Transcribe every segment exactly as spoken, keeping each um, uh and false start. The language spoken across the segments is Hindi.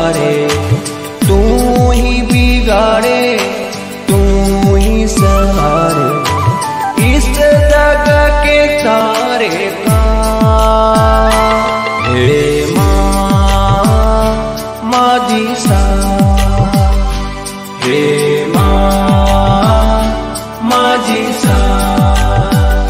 संवारे, तू ही बिगाड़े तू ही सहारे, इस जग के सारे काम। हे माँ माझी साथ, हे माँ माझी साथ।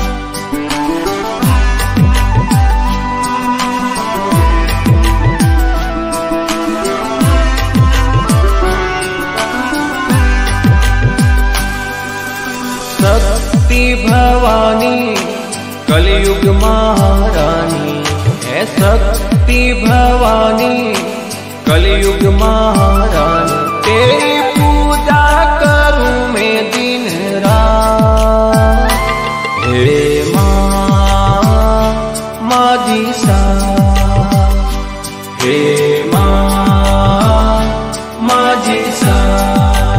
शक्ति भवानी कलयुग महारानी है, शक्ति भवानी कलयुग महारानी, तेरी पूजा करूं मैं दिन रात। हे माँ माझी साथ, हे माँ माझी साथ।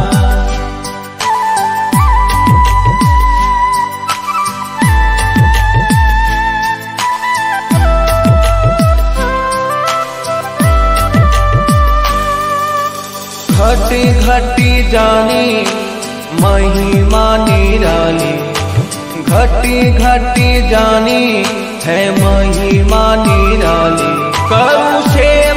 घटी घटी जानी महिमा निराली, घटी घटी जानी है महिमा निराली, करूं से